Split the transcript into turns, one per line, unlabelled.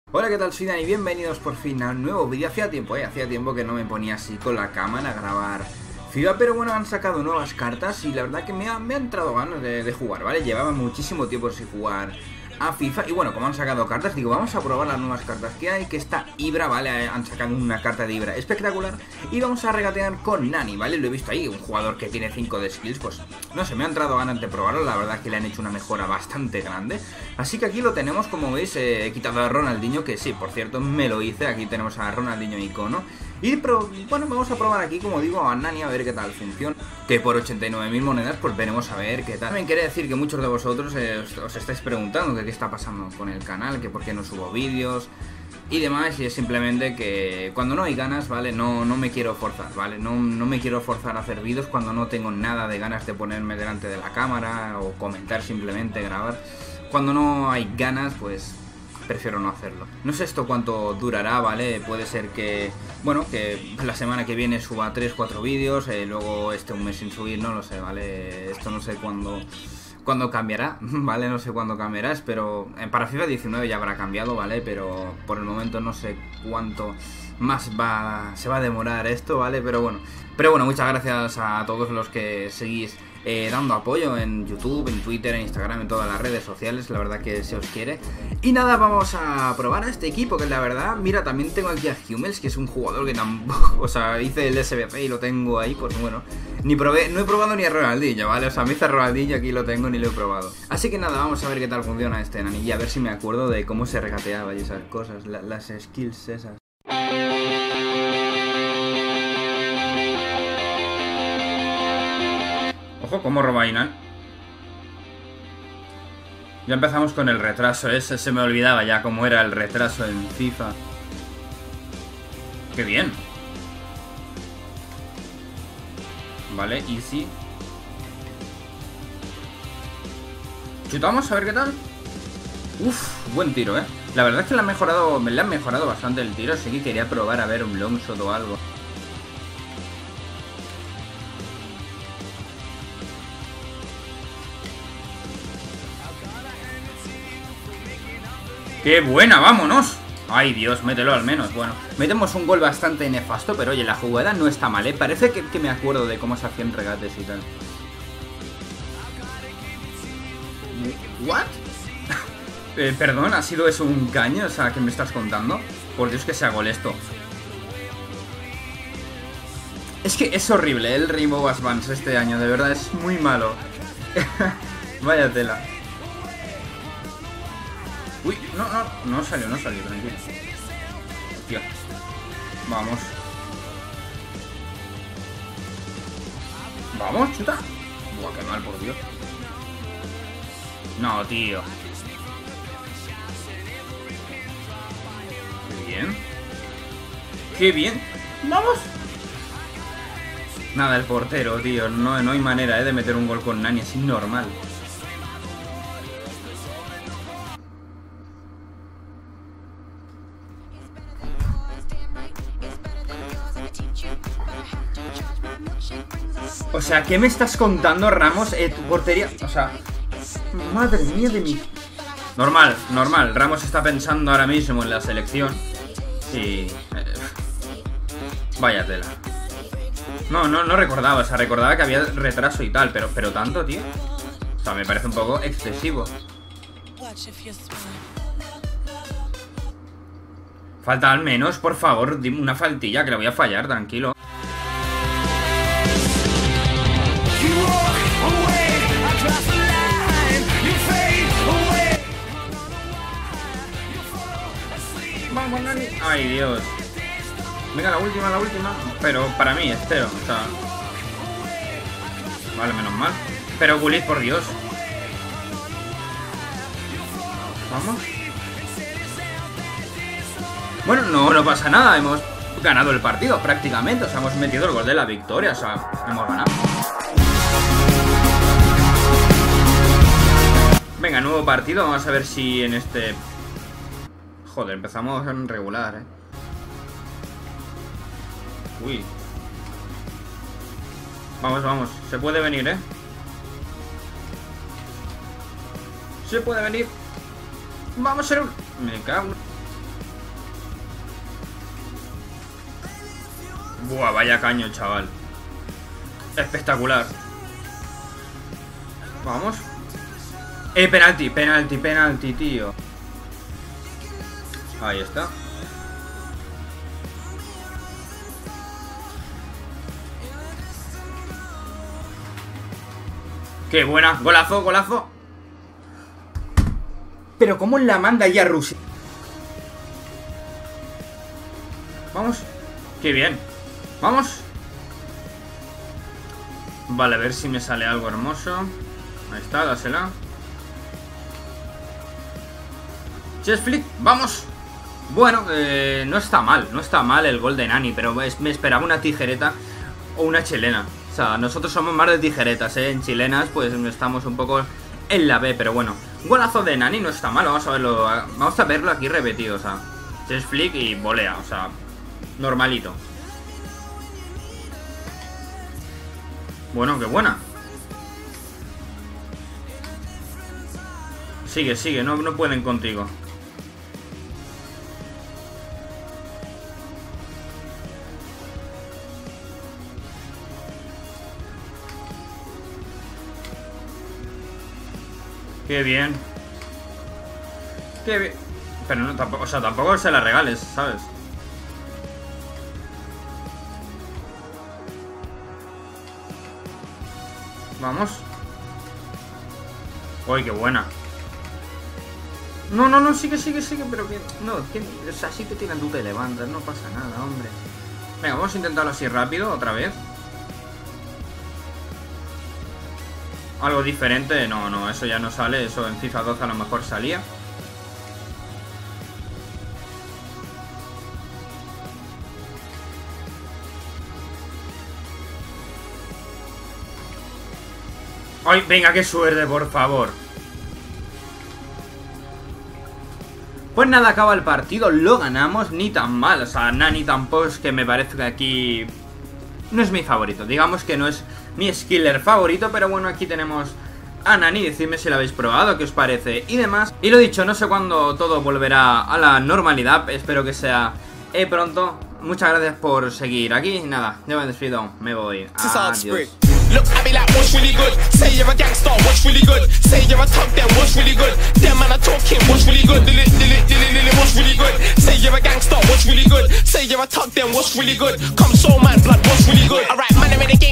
Hola, ¿qué tal? Soy Dani, bienvenidos por fin a un nuevo vídeo. Hacía tiempo que no me ponía así con la cámara a grabar FIFA, pero bueno, han sacado nuevas cartas y la verdad que me ha entrado ganas de jugar, ¿vale? Llevaba muchísimo tiempo sin jugar a FIFA y bueno, como han sacado cartas, digo, vamos a probar las nuevas cartas que hay, que está Ibra, ¿vale? Han sacado una carta de Ibra espectacular y vamos a regatear con Nani, ¿vale? Lo he visto ahí, un jugador que tiene 5 de skills, pues no sé, me ha entrado ganas de probarlo, la verdad es que le han hecho una mejora bastante grande. Así que aquí lo tenemos, como veis, he quitado a Ronaldinho, que sí, por cierto, me lo hice, aquí tenemos a Ronaldinho icono. Y bueno, vamos a probar aquí, como digo, a Nani a ver qué tal funciona. Que por 89.000 monedas, pues veremos a ver qué tal. También quería decir que muchos de vosotros os estáis preguntando que qué está pasando con el canal, que por qué no subo vídeos y demás. Y es simplemente que cuando no hay ganas, ¿vale? No me quiero forzar, ¿vale? No me quiero forzar a hacer vídeos cuando no tengo nada de ganas de ponerme delante de la cámara o comentar, simplemente grabar. Cuando no hay ganas, pues prefiero no hacerlo. No sé esto cuánto durará, ¿vale? Puede ser que, bueno, que la semana que viene suba 3-4 vídeos, luego esté un mes sin subir, no lo sé, ¿vale? Esto no sé cuándo cambiará, ¿vale? No sé cuándo cambiará, espero... Para FIFA 19 ya habrá cambiado, ¿vale? Pero por el momento no sé cuánto más se va a demorar esto, ¿vale? Pero bueno, muchas gracias a todos los que seguís dando apoyo en YouTube, en Twitter, en Instagram, en todas las redes sociales, la verdad que se os quiere. Y nada, vamos a probar a este equipo, que la verdad, mira, también tengo aquí a Hummels, que es un jugador que tampoco, o sea, hice el SBC y lo tengo ahí, pues bueno, no he probado ni a Ronaldinho, ¿vale? O sea, me hice a Ronaldinho, aquí lo tengo, ni lo he probado. Así que nada, vamos a ver qué tal funciona este Nani y a ver si me acuerdo de cómo se regateaba y esas cosas, las skills esas. Ojo, cómo roba Inan. Ya empezamos con el retraso ese, se me olvidaba ya cómo era el retraso en FIFA. ¡Qué bien! Vale, easy. Chutamos, a ver qué tal. Uf, buen tiro, ¿eh? La verdad es que le han mejorado bastante el tiro, así que quería probar a ver un long shot o algo. ¡Qué buena! ¡Vámonos! ¡Ay, Dios! Mételo al menos. Bueno, metemos un gol bastante nefasto, pero oye, la jugada no está mal, ¿eh? Parece que me acuerdo de cómo se hacían regates y tal. ¿What? Perdón, ¿ha sido eso un caño? O sea, ¿qué me estás contando? Por Dios, que sea gol esto. Es que es horrible, el Rainbow Advance este año, de verdad, es muy malo. Vaya tela. Uy, no salió, tranquilo. Hostia. Vamos. Vamos, chuta. Buah, qué mal, por Dios. No, tío. Qué bien. Qué bien. Vamos. Nada, el portero, tío. No hay manera, de meter un gol con Nani, es normal. O sea, ¿qué me estás contando, Ramos? Tu portería... O sea... Madre mía de mí. Normal. Ramos está pensando ahora mismo en la selección. Y... vaya tela. No recordaba. O sea, recordaba que había retraso y tal. Pero tanto, tío. O sea, me parece un poco excesivo. Falta al menos, por favor, dime una faltilla que la voy a fallar, tranquilo. Vamos, Nani. Ay, Dios. Venga, la última. Pero para mí es cero, o sea... Vale, menos mal. Pero Gullit, por Dios. Vamos. Bueno, no pasa nada. Hemos ganado el partido prácticamente. O sea, hemos metido el gol de la victoria. O sea, hemos ganado. Venga, nuevo partido. Vamos a ver si en este... Joder, empezamos en regular, Uy. Vamos. Se puede venir, Se puede venir. Vamos a ser un... Me cago. Buah, vaya caño, chaval. Espectacular. Vamos. Penalti, tío. Ahí está. Qué buena, golazo. Pero ¿cómo la manda ya Rusia? Vamos. Qué bien. Vamos. Vale, a ver si me sale algo hermoso. Ahí está, dásela. Chest flick, vamos. Bueno, no está mal el gol de Nani, pero me esperaba una tijereta o una chilena. O sea, nosotros somos más de tijeretas, en chilenas pues estamos un poco en la B, pero bueno. Golazo de Nani no está mal, vamos a verlo aquí repetido, o sea, chest flick y volea, o sea, normalito. Bueno, qué buena. Sigue, no pueden contigo. Qué bien. Qué bien. Pero no, tampoco, o sea, tampoco se la regales, ¿sabes? Vamos. Uy, qué buena. No, sigue, pero que... No, o sea, si te tiran tú te levantas, no pasa nada, hombre. Venga, vamos a intentarlo así rápido, otra vez. Algo diferente, no, eso ya no sale. Eso en FIFA 12 a lo mejor salía. ¡Ay, venga, qué suerte, por favor! Pues nada, acaba el partido, lo ganamos, ni tan mal. O sea, Nani tampoco es que me parece que aquí... No es mi favorito, digamos que no es mi skiller favorito, pero bueno, aquí tenemos a Nani. Decidme si lo habéis probado, qué os parece y demás. Y lo dicho, no sé cuándo todo volverá a la normalidad, espero que sea pronto. Muchas gracias por seguir aquí. Nada, yo me despido, me voy. Adiós.
Look at me like what's really good. Say you're a gangster, what's really good. Say you're a thug, then what's really good. Them man are talking, what's really good. What's really good. Say you're a gangster, what's really good. Say you're a thug, then what's really good. Come soul man, blood, what's really good. Alright, man, I'm in the game.